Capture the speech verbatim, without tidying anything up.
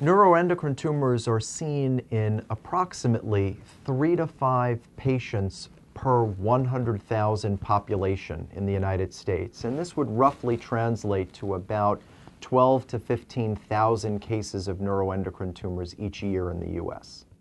Neuroendocrine tumors are seen in approximately three to five patients per one hundred thousand population in the United States, and this would roughly translate to about twelve to fifteen thousand cases of neuroendocrine tumors each year in the U S